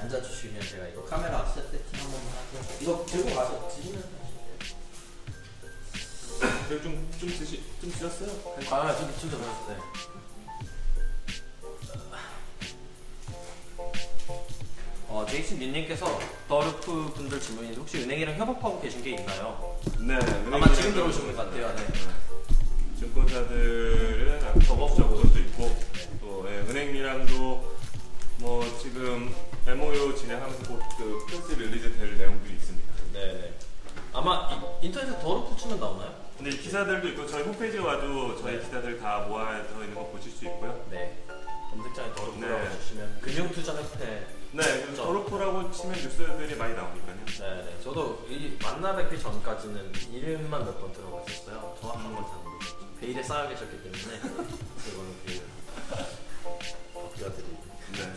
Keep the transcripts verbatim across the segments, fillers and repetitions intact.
앉아주시면 제가 이거 카메라 세팅 한 번만 할게요. 이거 들고 가서 드시면 되게 좀, 좀 드시, 좀 드셨어요? 아, 좀, 좀 드셨어요. 네. 어, 제이슨 민님께서 더르프 분들 질문인데 혹시 은행이랑 협업하고 계신 게 있나요? 네. 아마 지금 들어오신 것 같아요. 네. 네. 증권사들은 적극적으로도 있고 또 예, 은행이랑도 뭐 지금 엠오유 진행하면서 곧그 프레스 릴리즈 될 내용들이 있습니다. 네. 아마 이, 인터넷에 더르프 치면 나오나요? 근데 기사들도 있고 저희 홈페이지에 와도 저희 네. 기사들 다 모아져 있는 거 보실 수 있고요. 네. 검색창에 더르프라고 네. 주시면 금융투자협회. 네, 그래서 더르프라고 치면 뉴스들이 많이 나오니까요. 네, 네. 저도 이 만나 뵙기 전까지는 이름만 몇 번 들어봤었어요. 정확한 건 잘 모르겠어요. 베일에 쌓여 계셨기 때문에 그거는 베일 벗겨드리고. 네.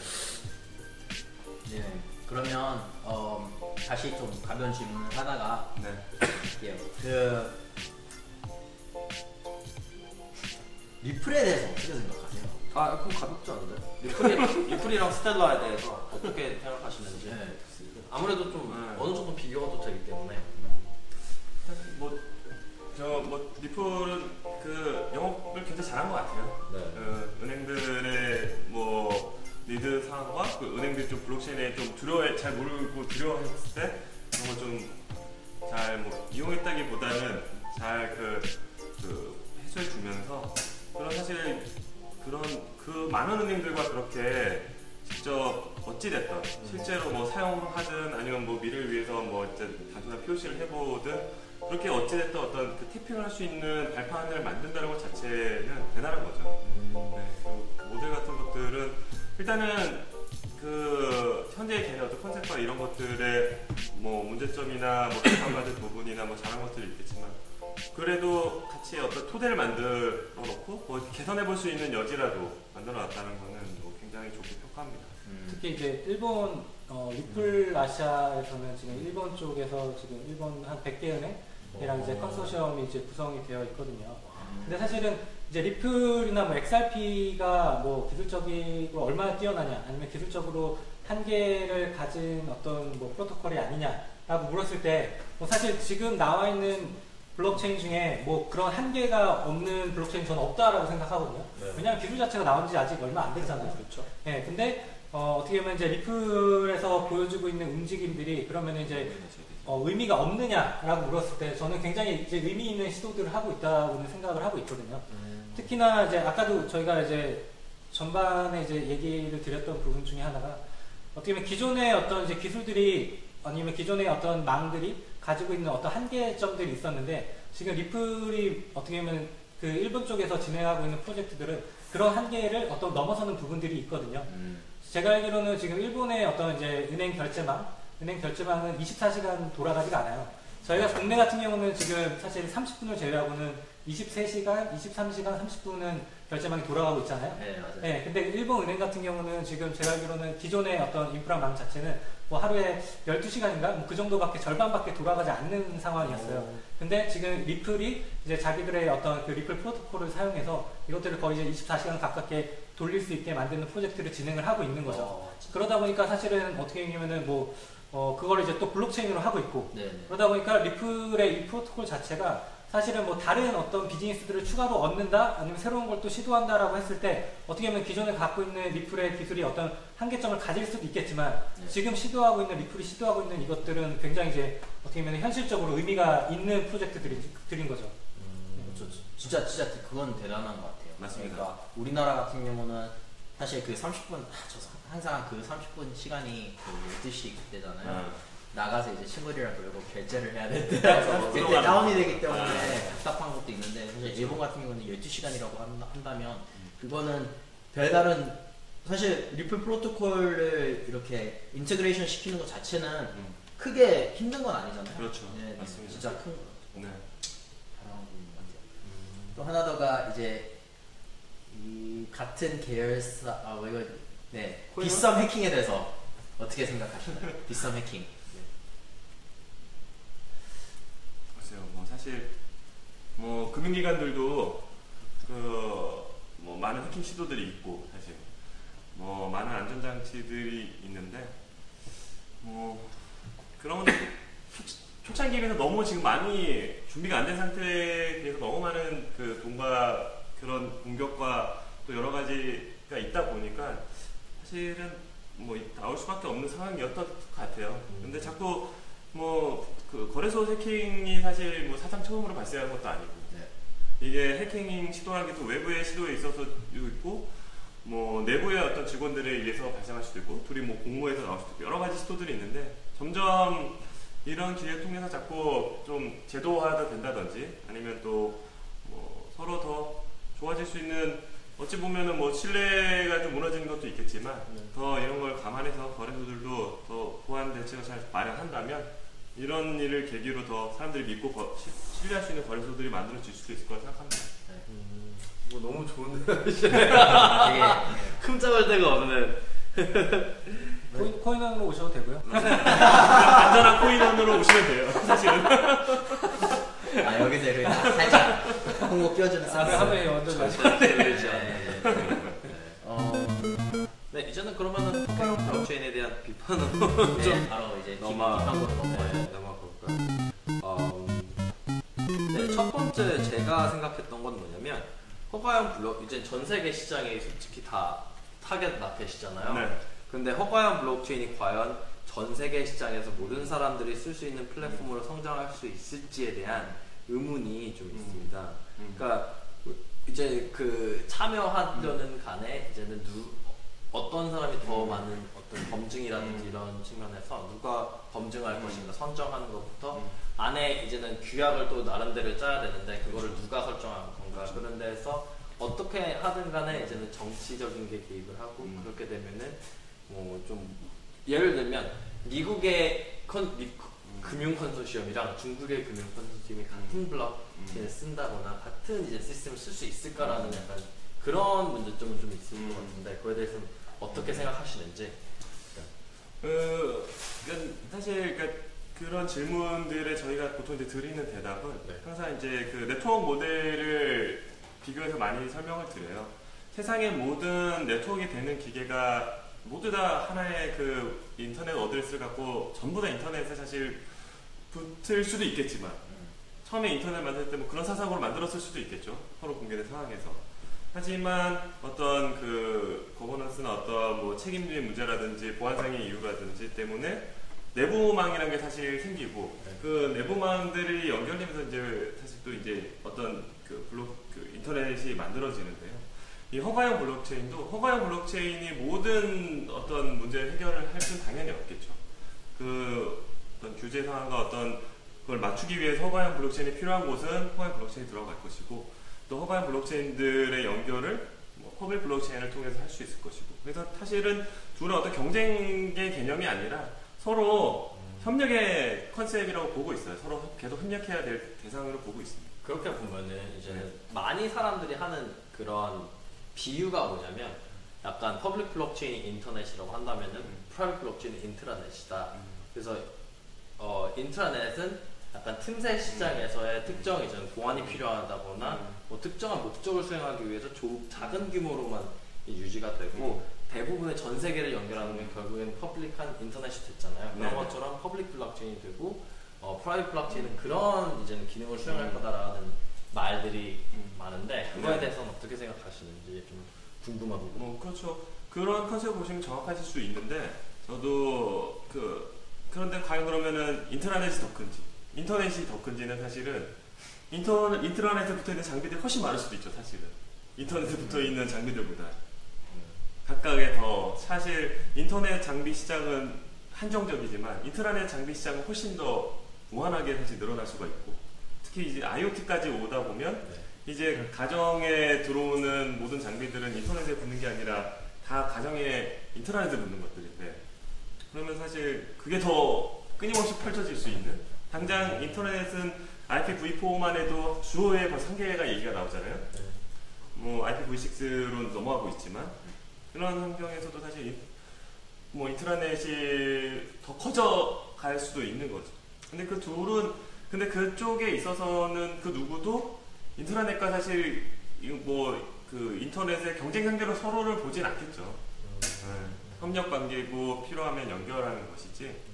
네. 그러면 어, 다시 좀 가벼운 질문을 하다가 네. 할게요. 그 리플에 대해서 어떻게 생각하세요? 아, 그럼 가볍지 않은데? 리플이, 리플이랑 스텔라에 대해서 어떻게 생각하시는지. 네. 아무래도 좀 네. 어느 정도 비교가 또 되기 때문에. 뭐, 저, 뭐, 리플은 그 영업을 굉장히 잘한 것 같아요. 네. 그 은행들의 뭐, 리드 상황과 그 은행들이 좀 블록체인에 좀 두려워, 잘 모르고 두려워했을 때 그런 걸 좀 잘 뭐, 이용했다기보다는 잘 그, 그 해소해 주면서 그런 사실 그런 그 많은 은행들과 그렇게 직접 어찌됐든 실제로 뭐 사용하든 아니면 뭐 미래를 위해서 뭐 어쨌든 단순한 피오씨를 해보든 그렇게 어찌됐든 어떤 그 태핑을 할 수 있는 발판을 만든다는 것 자체는 대단한 거죠. 네, 그 모델 같은 것들은 일단은 그 현재의 개념 어떤 컨셉과 이런 것들의 뭐 문제점이나 뭐 개선받을 부분이나 뭐 잘한 것들이 있겠지만 그래도 같이 어떤 토대를 만들어 놓고 뭐 개선해 볼 수 있는 여지라도 만들어 놨다는 거는 뭐 굉장히 좋게 평가합니다. 음. 특히 이제 일본 어, 리플 아시아에서는 지금 일본 쪽에서 지금 일본 한 백 개 은행이랑 이제 컨소시엄이 이제 구성이 되어 있거든요. 근데 사실은 이제 리플이나 뭐 엑스알피가 뭐 기술적이고 얼마나 뛰어나냐 아니면 기술적으로 한계를 가진 어떤 뭐 프로토콜이 아니냐라고 물었을 때 뭐 사실 지금 나와 있는 블록체인 중에 뭐 그런 한계가 없는 블록체인 저는 없다라고 생각하거든요. 네. 왜냐하면 기술 자체가 나온 지 아직 얼마 안 됐잖아요. 그렇죠. 네, 근데 어, 어떻게 보면 이제 리플에서 보여주고 있는 움직임들이 그러면 이제 어, 의미가 없느냐라고 물었을 때 저는 굉장히 이제 의미 있는 시도들을 하고 있다고는 생각을 하고 있거든요. 음. 특히나 이제 아까도 저희가 이제 전반에 이제 얘기를 드렸던 부분 중에 하나가 어떻게 보면 기존의 어떤 이제 기술들이 아니면 기존의 어떤 망들이 가지고 있는 어떤 한계점들이 있었는데 지금 리플이 어떻게 보면 그 일본 쪽에서 진행하고 있는 프로젝트들은 그런 한계를 어떤 넘어서는 부분들이 있거든요. 음. 제가 알기로는 지금 일본의 어떤 이제 은행 결제망, 은행 결제망은 이십사 시간 돌아가지가 않아요. 저희가 국내 같은 경우는 지금 사실 삼십 분을 제외하고는 이십삼 시간, 이십삼 시간, 삼십 분은 결제망이 돌아가고 있잖아요. 네, 맞아요. 네, 근데 일본 은행 같은 경우는 지금 제가 알기로는 기존의 어떤 인프라망 자체는 뭐 하루에 열두 시간인가? 뭐 그 정도밖에 절반밖에 돌아가지 않는 상황이었어요. 오. 근데 지금 리플이 이제 자기들의 어떤 그 리플 프로토콜을 사용해서 이것들을 거의 이제 이십사 시간 가깝게 돌릴 수 있게 만드는 프로젝트를 진행을 하고 있는 거죠. 어, 그러다 보니까 사실은 어떻게 보면은 뭐, 어, 그걸 이제 또 블록체인으로 하고 있고 네, 네. 그러다 보니까 리플의 이 프로토콜 자체가 사실은 뭐 다른 어떤 비즈니스들을 추가로 얻는다 아니면 새로운 걸 또 시도한다라고 했을 때 어떻게 보면 기존에 갖고 있는 리플의 기술이 어떤 한계점을 가질 수도 있겠지만 네. 지금 시도하고 있는 리플이 시도하고 있는 이것들은 굉장히 이제 어떻게 보면 현실적으로 의미가 있는 프로젝트들인 거죠. 음. 저, 저, 진짜 진짜 그건 대단한 것 같아요. 맞습니다. 그러니까 우리나라 같은 경우는 사실 그 삼십 분, 아, 저 항상 그 삼십 분 시간이 그 열두 시 그때잖아요. 아. 나가서 이제 친구들이랑 놀고 결제를 해야 될 때 맞아, 그때 맞아. 다운이 되기 때문에 아. 답답한 것도 있는데 사실 일본 같은 경우는 열두 시간이라고 한다면 그거는 별다른 사실 리플 프로토콜을 이렇게 인테그레이션 시키는 것 자체는 음. 크게 힘든 건 아니잖아요. 그렇죠. 네, 맞습니다. 진짜 큰 거. 네. 잘하는 부분 같아요. 또 하나 더가 이제 이 같은 계열사 아 뭐 이거 네 코인은? 빗썸 해킹에 대해서 어떻게 생각하시나요? 빗썸 해킹. 글쎄요, 뭐 사실 뭐 금융기관들도 그 뭐 많은 해킹 시도들이 있고 사실 뭐 많은 안전장치들이 있는데 뭐 그런 초, 초창기에서 너무 지금 많이 준비가 안 된 상태에 비해서 너무 많은 그 돈과 그런 공격과 또 여러 가지가 있다 보니까 사실은 뭐 나올 수밖에 없는 상황이었던 것 같아요. 근데 자꾸 뭐 그 거래소 해킹이 사실 뭐 사상 처음으로 발생한 것도 아니고 네. 이게 해킹 시도하는 게 또 외부의 시도에 있어서도 있고 뭐 내부의 어떤 직원들에 의해서 발생할 수도 있고 둘이 뭐 공모해서 나올 수도 있고 여러 가지 시도들이 있는데 점점 이런 기회를 통해서 자꾸 좀 제도화가 된다든지 아니면 또 뭐 서로 더 좋아질 수 있는 어찌 보면은 뭐 신뢰가 좀 무너지는 것도 있겠지만 네. 더 이런 걸 감안해서 거래소들도 더 보안 대책을 잘 마련한다면 이런 일을 계기로 더 사람들이 믿고 거, 시, 신뢰할 수 있는 거래소들이 만들어질 수도 있을 거라 생각합니다. 음, 뭐 너무 좋은데 되게 흠잡을 데가 없는. 코인, 코인원으로 오셔도 되고요. 안전한 코인원으로 오시면 돼요. 사실은. 아 여기서 이렇게 살짝 홍보 끼워주는 아, 센스. 하루에 완전 절대 맛있 들리지 네, 않는. 네, 네. 어, 네, 이제는 그러면은 포카용 블록체인에 대한 비판으로 네, 좀 바로 이제 넘어 뒷판으로 넘어가요. 네, 넘어가볼까요? 어, 네, 첫 번째 제가 생각했던 건 뭐냐면 허가형 블록 이제 전 세계 시장이 솔직히 다 타겟 마켓이잖아요. 네. 근데 허가형 블록체인이 과연 전 세계 시장에서 모든 사람들이 쓸 수 있는 플랫폼으로 성장할 수 있을지에 대한 의문이 좀 있습니다. 음. 그러니까 이제 그 참여하려는 간에 이제는 누 어떤 사람이 더 많은 어떤 검증이라든지 음. 이런 측면에서 누가 검증할 음. 것인가 선정하는 것부터 음. 안에 이제는 규약을 또 나름대로 짜야 되는데 그거를 누가 설정할 건가 그렇죠. 그런 데서 어떻게 하든 간에 이제는 정치적인 게 개입을 하고 음. 그렇게 되면은 뭐 좀 예를 들면 미국의 컨, 미, 음. 금융 컨소시엄이랑 중국의 금융 컨소시엄이 같은 블록체인을 쓴다거나 같은 이제 시스템을 쓸 수 있을까라는 약간 그런 문제점은 좀 있을 음. 것 같은데 그거에 대해서는 어떻게 생각하시는지. 그, 그러니까 사실 그러니까 그런 질문들에 저희가 보통 이제 드리는 대답은 네. 항상 이제 그 네트워크 모델을 비교해서 많이 설명을 드려요. 세상의 모든 네트워크가 되는 기계가 모두 다 하나의 그 인터넷 어드레스를 갖고 전부 다 인터넷에 사실 붙을 수도 있겠지만 처음에 인터넷 만들 때 뭐 그런 사상으로 만들었을 수도 있겠죠. 서로 공개된 상황에서. 하지만 어떤 그 거버넌스나 어떤 뭐 책임질 문제라든지 보안상의 이유라든지 때문에 내부망이라는 게 사실 생기고 네. 그 내부망들이 연결되면서 이제 사실 또 이제 어떤 그 블록 그 인터넷이 만들어지는데요. 이 허가형 블록체인도 허가형 블록체인이 모든 어떤 문제를 해결을 할 수는 당연히 없겠죠. 그 어떤 규제 상황과 어떤 그걸 맞추기 위해서 허가형 블록체인이 필요한 곳은 허가형 블록체인이 들어갈 것이고 또 허가형 블록체인들의 연결을 뭐 퍼블릭 블록체인을 통해서 할 수 있을 것이고 그래서 사실은 둘은 어떤 경쟁의 개념이 아니라 서로 음. 협력의 컨셉이라고 보고 있어요. 서로 계속 협력해야 될 대상으로 보고 있습니다. 그렇게 보면은 이제 네. 많이 사람들이 하는 그런 비유가 뭐냐면 약간 퍼블릭 블록체인이 인터넷이라고 한다면은 음. 프라이빗 블록체인이 인트라넷이다. 음. 그래서 어, 인트라넷은 약간 틈새 시장에서의 특정 이제 보안이 필요하다거나 음. 뭐 특정한 목적을 수행하기 위해서 조, 작은 규모로만 유지가 되고 대부분의 전 세계를 연결하는 건 결국에는 퍼블릭한 인터넷이 됐잖아요. 그런 네. 것처럼 퍼블릭 블록체인이 되고 어, 프라이빗 블록체인은 그런 이제는 기능을 수행할 음. 거다라는 말들이 음. 많은데 그거에 네. 대해서는 어떻게 생각하시는지 좀 궁금하고. 뭐 그렇죠. 그런 컨셉 보시면 정확하실 수 있는데 저도 그 그런데 과연 그러면은 인터넷이 더 큰지 인터넷이 더 큰지는 사실은 인터 인트라넷에 붙어 있는 장비들이 훨씬 많을 수도 있죠. 사실은 인터넷에 붙어 있는 장비들보다 각각의 더 사실 인터넷 장비 시장은 한정적이지만 인트라넷 장비 시장은 훨씬 더 무한하게 사실 늘어날 수가 있고 특히 이제 아이오티까지 오다 보면 네. 이제 가정에 들어오는 모든 장비들은 인터넷에 붙는 게 아니라 다 가정에 인터넷에 붙는 것들인데 그러면 사실 그게 더 끊임없이 펼쳐질 수 있는 당장 인터넷은 아이피브이포만 해도 주호에 벌써 한 개가 얘기가 나오잖아요. 네. 뭐 아이피브이식스로 넘어가고 있지만 그런 환경에서도 사실 뭐 인트라넷이 더 커져 갈 수도 있는 거죠. 근데 그 둘은 근데 그쪽에 있어서는 그 누구도 인트라넷과 사실 뭐 그 인터넷의 경쟁 상대로 서로를 보진 않겠죠. 네. 협력 관계고 필요하면 연결하는 것이지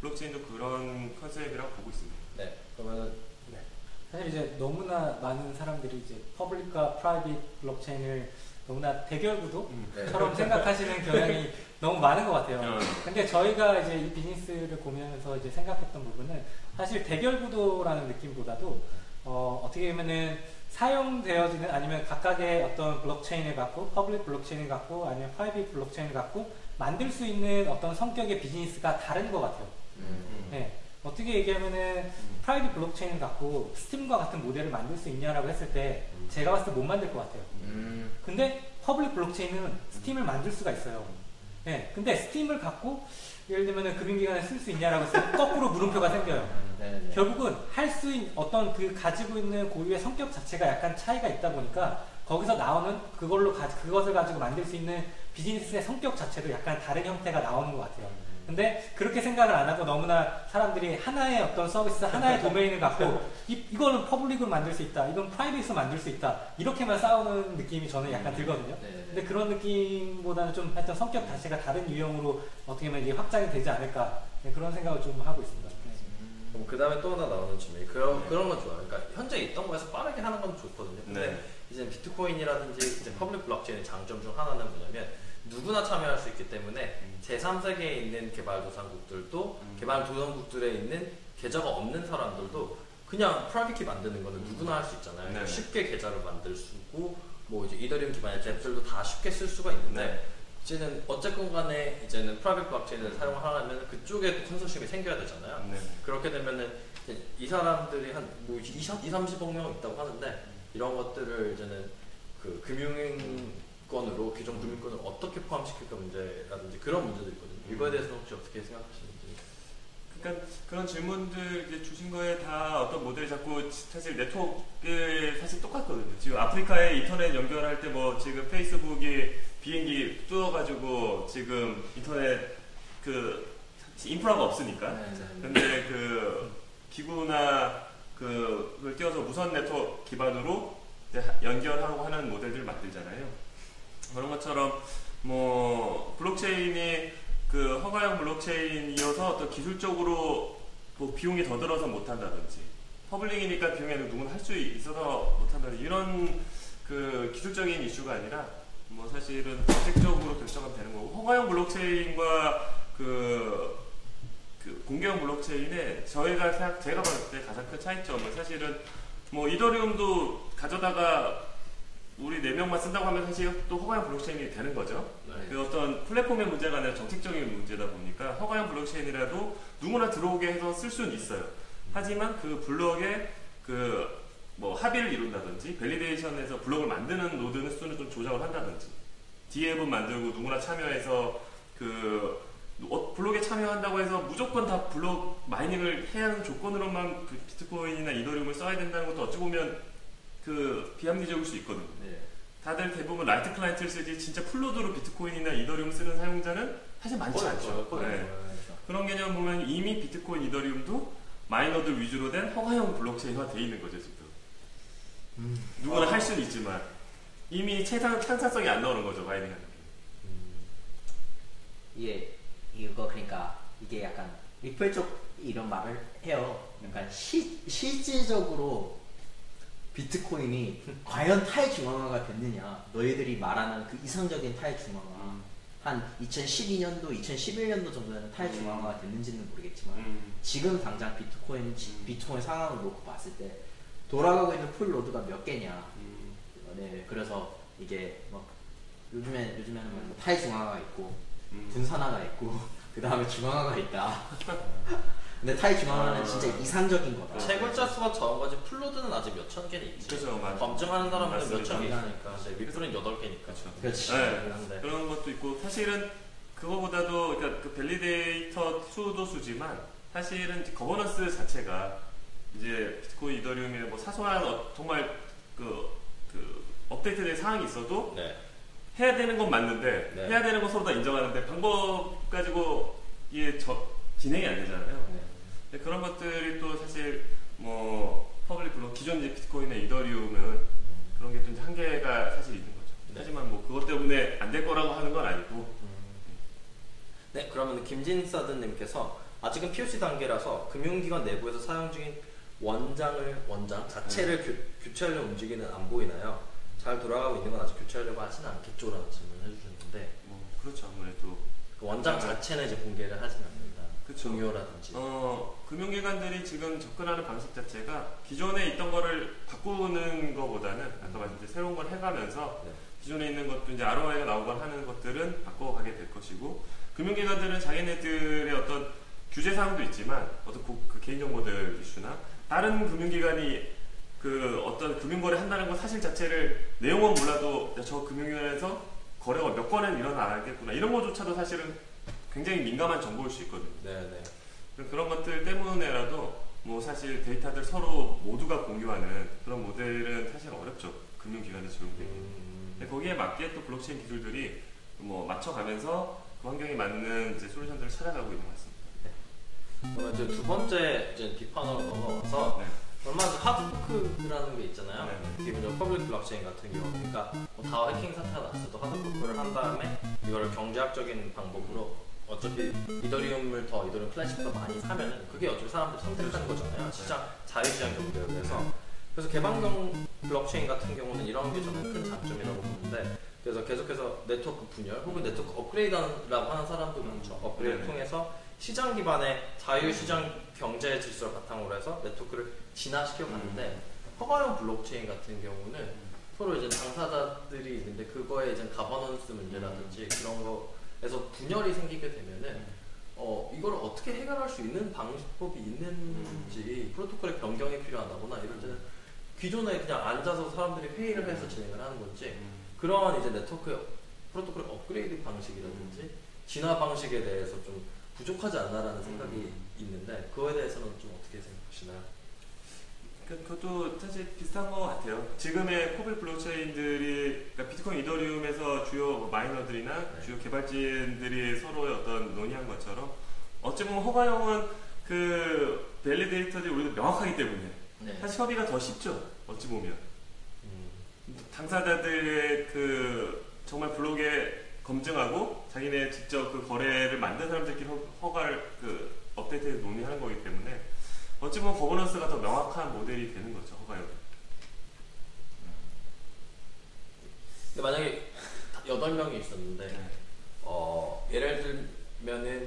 블록체인도 그런 컨셉이라고 보고 있습니다. 네. 그러면은 사실 이제 너무나 많은 사람들이 이제 퍼블릭과 프라이빗 블록체인을 너무나 대결 구도처럼 네. 생각하시는 경향이 너무 많은 것 같아요. 어. 근데 저희가 이제 이 비즈니스를 보면서 이제 생각했던 부분은 사실 대결 구도라는 느낌보다도 어, 어떻게 보면은 사용되어지는 아니면 각각의 어떤 블록체인을 갖고 퍼블릭 블록체인을 갖고 아니면 프라이빗 블록체인을 갖고 만들 수 있는 어떤 성격의 비즈니스가 다른 것 같아요. 음. 네. 어떻게 얘기하면은 프라이빗 블록체인을 갖고 스팀과 같은 모델을 만들 수 있냐라고 했을 때 제가 봤을 때 못 만들 것 같아요. 음. 근데 퍼블릭 블록체인은 스팀을 만들 수가 있어요. 네. 근데 스팀을 갖고 예를 들면은 금융기관에 쓸 수 있냐라고 했을 때 거꾸로 물음표가 생겨요. 네네. 결국은 할 수 있는 어떤 그 가지고 있는 고유의 성격 자체가 약간 차이가 있다 보니까 거기서 나오는 그걸로 가, 그것을 가지고 만들 수 있는 비즈니스의 성격 자체도 약간 다른 형태가 나오는 것 같아요. 근데 그렇게 생각을 안 하고 너무나 사람들이 하나의 어떤 서비스, 하나의 도메인을 갖고 이, 이거는 퍼블릭으로 만들 수 있다, 이건 프라이빗으로 만들 수 있다 이렇게만 싸우는 느낌이 저는 약간 들거든요. 네네. 근데 그런 느낌보다는 좀 하여튼 성격 자체가 다른 유형으로 어떻게 보면 이게 확장이 되지 않을까 네, 그런 생각을 좀 하고 있습니다. 네. 그럼 그 다음에 또 하나 나오는 질문이 그런 그런 건 좋아요. 그러니까 현재 있던 거에서 빠르게 하는 건 좋거든요. 근데 네. 이제 비트코인이라든지 이제 퍼블릭 블록체인의 장점 중 하나는 뭐냐면 누구나 참여할 수 있기 때문에 제삼 세계에 있는 개발도상국들도 음. 개발도상국들에 있는 계좌가 없는 사람들도 그냥 프라이빗 키 만드는 거는 누구나 할 수 있잖아요. 네. 쉽게 계좌를 만들 수 있고 뭐 이제 이더리움 기반의 앱들도 다 쉽게 쓸 수가 있는데 네. 이제는 어쨌건 간에 이제는 프라이빗 블록체인을 사용하려면 그쪽에 또 컨소시엄이 생겨야 되잖아요. 네. 그렇게 되면은 이제 이 사람들이 한뭐 이삼십억 명 있다고 하는데 이런 것들을 이제는 그 금융권으로 기존 금융권을 어떻게 포함시킬까 문제라든지 그런 문제도 있거든요. 이거에 대해서는 혹시 어떻게 생각하시는지? 그러니까 그런 질문들 이제 주신 거에 다 어떤 모델이 자꾸 사실 네트워크에 사실 똑같거든요. 지금 아프리카에 인터넷 연결할 때 뭐 지금 페이스북이 비행기 뚫어가지고 지금 인터넷 그 인프라가 없으니까. 근데 그 기구나 그 그걸 띄워서 무선 네트워크 기반으로 이제 연결하고 하는 모델들을 만들잖아요. 그런 것처럼 뭐 블록체인이 그 허가형 블록체인이어서 어떤 기술적으로 뭐 비용이 더 들어서 못한다든지 퍼블릭이니까 비용이 누구나 할 수 있어서 못한다든지 이런 그 기술적인 이슈가 아니라 뭐 사실은 정책적으로 결정하면 되는 거고 허가형 블록체인과 그, 그 공개형 블록체인의 저희가 생각, 제가 봤을 때 가장 큰 차이점은 사실은 뭐 이더리움도 가져다가 우리 네 명만 쓴다고 하면 사실 또 허가형 블록체인이 되는 거죠. 네. 그 어떤 플랫폼의 문제가 아니라 정책적인 문제다 보니까 허가형 블록체인이라도 누구나 들어오게 해서 쓸 수는 있어요. 하지만 그 블록에 그 뭐 합의를 이룬다든지 밸리데이션에서 블록을 만드는 노드는 수는 좀 조작을 한다든지 디앱은 만들고 누구나 참여해서 그 어, 블록에 참여한다고 해서 무조건 다 블록 마이닝을 해야 하는 조건으로만 그 비트코인이나 이더리움을 써야 된다는 것도 어찌 보면 그 비합리적일 수 있거든요. 네. 다들 대부분 라이트 클라이언트를 쓰지 진짜 풀로드로 비트코인이나 이더리움 쓰는 사용자는 사실 많지 않죠. 네. 그런 개념 보면 이미 비트코인, 이더리움도 마이너들 위주로 된 허가형 블록체인화 돼 있는 거죠 지금. 음. 누구나 아. 할 수는 있지만 이미 채상 탄산성이 안 나오는 거죠 마이닝하는 게. 이게 이거 그러니까 이게 약간 리플 쪽 이런 말을 해요. 그러니까 시, 실질적으로 비트코인이 과연 탈중앙화가 됐느냐? 너희들이 말하는 그 이상적인 탈중앙화 음. 한 이천십이 년도, 이천십일 년도 정도에는 탈중앙화가 됐는지는 모르겠지만 음. 지금 당장 비트코인 비트코인 상황을 놓고 봤을 때 돌아가고 있는 풀 노드가 몇 개냐? 음. 네, 그래서 이게 뭐 요즘에 요즘에는 뭐 탈중앙화가 있고 음. 분산화가 있고 그 다음에 중앙화가 있다. 근데 탈중앙화는 아. 진짜 이상적인 거다. 채굴자 수가 적은 거지 풀로드는 아직 몇천 개는 있지. 그죠, 맞아. 검증하는 사람은 맞습니다. 몇천 개 있으니까. 근데 리플은 여덟 개니까. 그렇죠. 그렇지. 네. 한데. 그런 것도 있고 사실은 그거보다도 그러니까 그 밸리데이터 수도 수지만 사실은 이제 거버넌스 자체가 이제 비트코인, 이더리움의 뭐 사소한 어, 정말 그, 그 업데이트된 사항이 있어도 네. 해야 되는 건 맞는데 네. 해야 되는 건 서로 다 인정하는데 방법 가지고 이게 저, 진행이 안 되잖아요. 네. 근데 그런 것들이 또 사실 뭐 퍼블릭 블록 기존 이제 비트코인이나 이더리움은 그런 게 좀 한계가 사실 있는 거죠. 네. 하지만 뭐 그것 때문에 안 될 거라고 하는 건 아니고. 네, 그러면 김진사드님께서 아직은 피오씨 단계라서 금융기관 내부에서 사용 중인 원장을 원장 자체를 교, 교체하려고 움직이는 안 보이나요? 잘 돌아가고 있는 건 아직 교체하려고 하지는 않겠죠라는 질문을 해주셨는데 뭐 그렇죠. 아무래도 그 원장 자체는 이제 공개를 하지는 않는다. 그쵸. 종료라든지. 어, 금융기관들이 지금 접근하는 방식 자체가 기존에 있던 거를 바꾸는 것보다는 아까 말씀드린 새로운 걸 해가면서 네. 기존에 있는 것도 이제 알오아이가 나오거나 하는 것들은 바꿔가게 될 것이고 금융기관들은 자기네들의 어떤 규제 사항도 있지만 어떤 고, 그 개인정보들 이슈나 다른 금융기관이 그 어떤 금융거래 한다는 것 사실 자체를 내용은 몰라도 저 금융기관에서 거래가 몇 건은 일어나겠구나 이런 것조차도 사실은 굉장히 민감한 정보일 수 있거든요. 네네. 그런 것들 때문에라도 뭐 사실 데이터들 서로 모두가 공유하는 그런 모델은 사실 어렵죠. 금융기관에 적용되기. 음... 근데 거기에 맞게 또 블록체인 기술들이 뭐 맞춰가면서 그 환경에 맞는 이제 솔루션들을 찾아가고 있는 것 같습니다. 그러면 이제 두 번째 이제 비판으로 넘어가서 네. 얼마 전 하드코크라는 게 있잖아요. 네. 기본적으로 퍼블릭 블록체인 같은 경우, 그러니까 뭐 다오 해킹 사태가 났어도 하드코크를 한 다음에 이거를 경제학적인 방법으로 어차피 이더리움을 더 이더리움 클래식 더 많이 사면은 그게 어차피 사람들이 선택하는 거잖아요. 시장 자유시장 경제에 대해서. 그래서 개방형 블록체인 같은 경우는 이런 게 저는 큰 장점이라고 보는데, 그래서 계속해서 네트워크 분열 혹은 네트워크 업그레이드라고 하는 사람도 많죠. 업그레이드 통해서 시장 기반의 자유시장 경제 질서를 바탕으로 해서 네트워크를 진화시켜 가는데, 허가형 블록체인 같은 경우는 서로 이제 당사자들이 있는데 그거에 이제 가버넌스 문제라든지 그런 거에서 분열이 생기게 되면은 어 이걸 어떻게 해결할 수 있는 방법이 있는지 프로토콜의 변경이 필요하다거나 이럴 때는 기존에 그냥 앉아서 사람들이 회의를 해서 진행을 하는 건지 그러한 이제 네트워크 프로토콜 업그레이드 방식이라든지 진화 방식에 대해서 좀 부족하지 않나라는 생각이 음. 있는데 그거에 대해서는 좀 어떻게 생각하시나요? 그것도 사실 비슷한 것 같아요. 지금의 코빌 블록체인들이 그러니까 비트코인 이더리움에서 주요 마이너들이나 네. 주요 개발진들이 서로의 어떤 논의한 것처럼 어찌 보면 허가형은 그 밸리데이터들이 우리도 명확하기 때문에 네. 사실 협의가 더 쉽죠. 어찌 보면 음. 당사자들의 그 정말 블록에 검증하고 자기네 직접 그 거래를 만든 사람들끼리 허가를 그 업데이트해서 논의하는 거기 때문에 어찌 보면 거버넌스가 더 명확한 모델이 되는 거죠, 허가형. 근데 만약에 여덟 명이 있었는데 네. 어 예를 들면은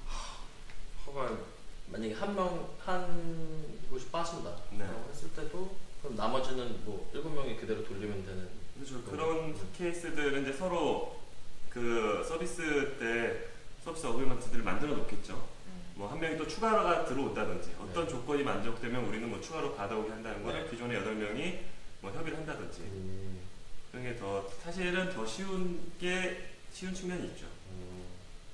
허가 만약에 한 명 한 곳이 빠진다 네. 했을 때도 그럼 나머지는 뭐 일곱 명이 그대로 돌리면 되는. 그렇죠. 그런 음. 케이스들은 이제 서로 그 서비스 때 서비스 어그리먼트들을 만들어 놓겠죠. 뭐 한 명이 또 추가가 들어온다든지 어떤 네. 조건이 만족되면 우리는 뭐 추가로 받아오게 한다는 거를 네. 기존의 여덟 명이 뭐 협의를 한다든지 음. 그런 게 더 사실은 더 쉬운 게 쉬운 측면이 있죠. 음.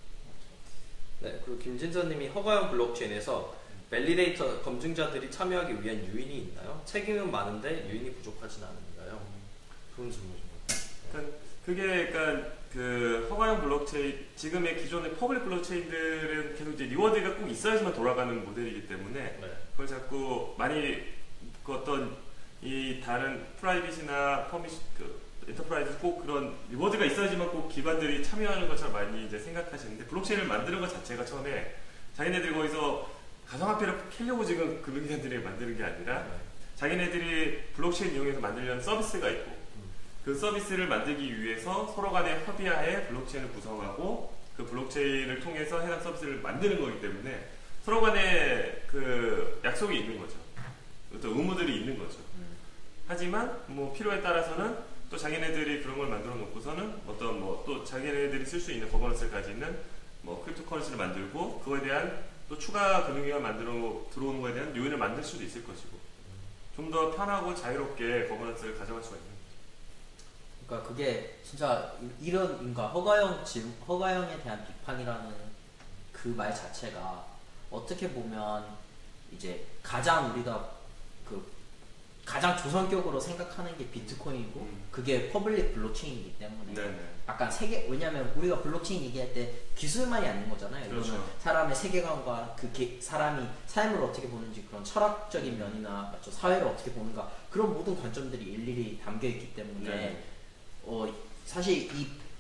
네, 그리고 김진서님이 허가형 블록체인에서 밸리데이터 검증자들이 참여하기 위한 유인이 있나요? 책임은 많은데 유인이 부족하진 않은가요? 좋은 질문입니다. 그러니까 그게 그러니까 그 허가형 블록체인 지금의 기존의 퍼블릭 블록체인들은 계속 이제 리워드가 꼭 있어야지만 돌아가는 모델이기 때문에 네. 그걸 자꾸 많이 그 어떤 이 다른 프라이빗이나 퍼미시 그 엔터프라이즈 꼭 그런 리워드가 있어야지만 꼭 기관들이 참여하는 것처럼 많이 이제 생각하시는데 블록체인을 만드는 것 자체가 처음에 자기네들이 거기서 가상화폐를 캐려고 지금 금융기관들이 만드는 게 아니라 네. 자기네들이 블록체인 이용해서 만들려는 서비스가 있고 그 서비스를 만들기 위해서 서로 간의 협의하에 블록체인을 구성하고 그 블록체인을 통해서 해당 서비스를 만드는 거기 때문에 서로 간에 그 약속이 있는 거죠. 어떤 의무들이 있는 거죠. 음. 하지만 뭐 필요에 따라서는 또 자기네들이 그런 걸 만들어 놓고서는 어떤 뭐 또 자기네들이 쓸 수 있는 거버넌스를 가지는 뭐 크립토커런시를 만들고 그거에 대한 또 추가 금융기관 만들어 들어오는 거에 대한 요인을 만들 수도 있을 것이고 좀 더 편하고 자유롭게 거버넌스를 가져갈 수가 있는. 그러니까 그게 진짜 이런 그러니까 허가형 질 허가형에 대한 비판이라는 그 말 자체가 어떻게 보면 이제 가장 우리가 그 가장 조선격으로 생각하는 게 비트코인이고 음. 그게 퍼블릭 블록체인이기 때문에 네네. 약간 세계 왜냐면 우리가 블록체인 얘기할 때 기술만이 아닌 거잖아요. 그렇죠. 이거는 사람의 세계관과 그 게, 사람이 삶을 어떻게 보는지 그런 철학적인 면이나 맞죠? 사회를 어떻게 보는가 그런 모든 관점들이 일일이 담겨 있기 때문에. 네. 어 사실 이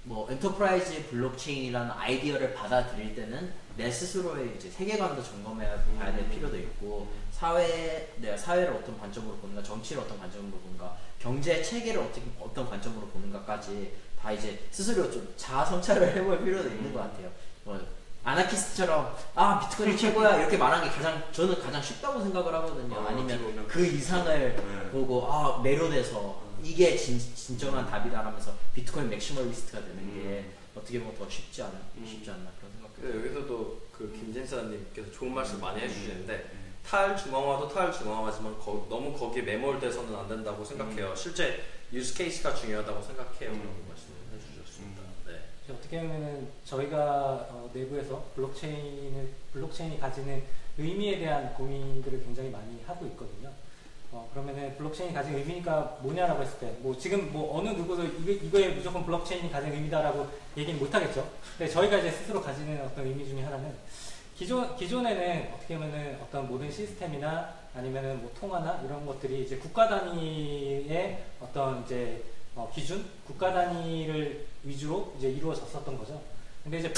뭐 엔터프라이즈 블록체인이라는 아이디어를 받아들일 때는 내 스스로의 이제 세계관도 점검해야 봐야 될 필요도 있고 사회 내가 사회를 어떤 관점으로 보는가, 정치를 어떤 관점으로 보는가, 경제 체계를 어떻게 어떤 관점으로 보는가까지 다 이제 스스로 좀 자아 성찰을 해볼 필요도 있는 것 같아요. 뭐 아나키스트처럼 아 비트코인이 최고야 이렇게 말하는 게 가장 저는 가장 쉽다고 생각을 하거든요. 어, 아니면 그 이상을 네. 보고 아 매료돼서 이게 진, 진정한 답이다라면서 비트코인 맥시멀리스트가 되는 게 어떻게 보면 더 쉽지 않아 쉽지 않나 그런 생각. 근데 여기서도 그 김진사님께서 좋은 말씀 많이 해주시는데 탈중앙화도 탈중앙화지만 거, 너무 거기에 매몰돼서는 안 된다고 생각해요. 실제 유스 케이스가 중요하다고 생각해요. 그런 말씀을 해주셨습니다. 네. 어떻게 보면은 저희가 어, 내부에서 블록체인을 블록체인이 가지는 의미에 대한 고민들을 굉장히 많이 하고 있거든요. 어, 그러면은 블록체인이 가진 의미가 뭐냐라고 했을 때, 뭐 지금 뭐 어느 누구도 이거, 이거에 무조건 블록체인이 가진 의미다라고 얘기는 못하겠죠. 근데 저희가 이제 스스로 가지는 어떤 의미 중에 하나는 기존 기존에는 어떻게 보면은 어떤 모든 시스템이나 아니면은 뭐 통화나 이런 것들이 이제 국가 단위의 어떤 이제 어, 기준, 국가 단위를 위주로 이제 이루어졌었던 거죠. 근데 이제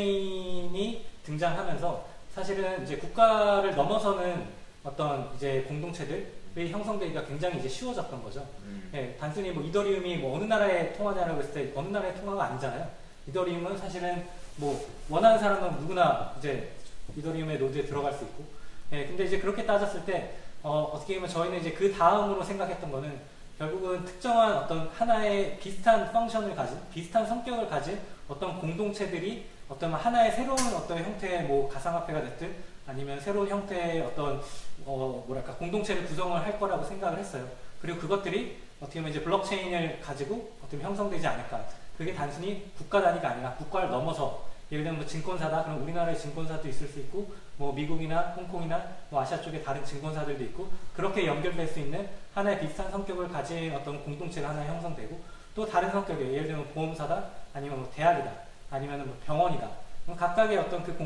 블록체인이 등장하면서 사실은 이제 국가를 넘어서는 어떤 이제 공동체들이 형성되기가 굉장히 이제 쉬워졌던 거죠. 음. 예, 단순히 뭐 이더리움이 뭐 어느 나라의 통화냐라고 했을 때 어느 나라의 통화가 아니잖아요. 이더리움은 사실은 뭐 원하는 사람은 누구나 이제 이더리움의 노드에 들어갈 수 있고. 예, 근데 이제 그렇게 따졌을 때 어, 어떻게 보면 저희는 이제 그 다음으로 생각했던 거는 결국은 특정한 어떤 하나의 비슷한 펑션을 가진, 비슷한 성격을 가진 어떤 공동체들이 어떤 하나의 새로운 어떤 형태의 뭐 가상화폐가 됐든 아니면 새로운 형태의 어떤 어 뭐랄까 공동체를 구성을 할 거라고 생각을 했어요. 그리고 그것들이 어떻게 보면 이제 블록체인을 가지고 어떻게 보면 형성되지 않을까. 그게 단순히 국가 단위가 아니라 국가를 넘어서 예를 들면 뭐 증권사다. 그럼 우리나라의 증권사도 있을 수 있고 뭐 미국이나 홍콩이나 뭐 아시아 쪽에 다른 증권사들도 있고 그렇게 연결될 수 있는 하나의 비슷한 성격을 가진 어떤 공동체가 하나 형성되고 또 다른 성격이에요. 예를 들면 보험사다. 아니면 뭐 대학이다. 아니면 뭐 병원이다. 그럼 각각의 어떤 그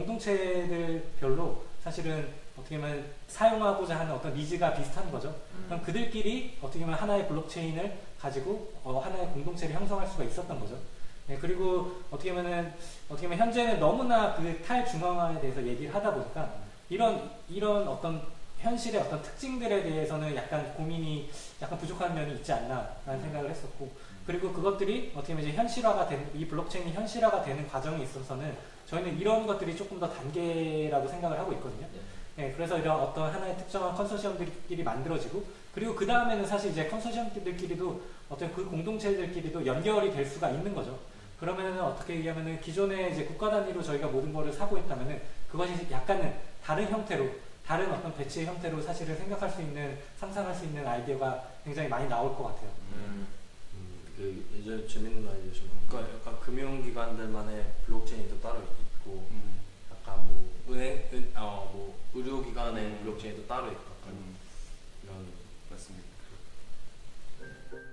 공동체들별로 사실은 어떻게 보면 사용하고자 하는 어떤 니즈가 비슷한 거죠. 음. 그럼 그들끼리 어떻게 보면 하나의 블록체인을 가지고 어, 하나의 공동체를 형성할 수가 있었던 거죠. 네, 그리고 어떻게 보면은 어떻게 보면 현재는 너무나 그 탈중앙화에 대해서 얘기를 하다 보니까 이런 이런 어떤 현실의 어떤 특징들에 대해서는 약간 고민이 약간 부족한 면이 있지 않나라는 생각을 했었고 그리고 그것들이 어떻게 보면 이제 현실화가 되는 이 블록체인이 현실화가 되는 과정에 있어서는 저희는 이런 것들이 조금 더 단계라고 생각을 하고 있거든요. 네, 그래서 이런 어떤 하나의 특정한 컨소시엄들끼리 만들어지고 그리고 그 다음에는 사실 이제 컨소시엄들끼리도 어떤 그 공동체들끼리도 연결이 될 수가 있는 거죠. 그러면은 어떻게 얘기하면은 기존에 이제 국가 단위로 저희가 모든 거를 사고 있다면은 그것이 약간은 다른 형태로 다른 어떤 배치의 형태로 사실을 생각할 수 있는 상상할 수 있는 아이디어가 굉장히 많이 나올 것 같아요. 음. 음, 그 이제 재밌는 아이디어죠. 그러니까 약간 금융기관들만의 블록체인이 또 따로 있고, 음. 약간 뭐 은행, 은, 어, 뭐 의료기관의 음. 블록체인도 따로 있고, 약간 음. 이런 맞습니다.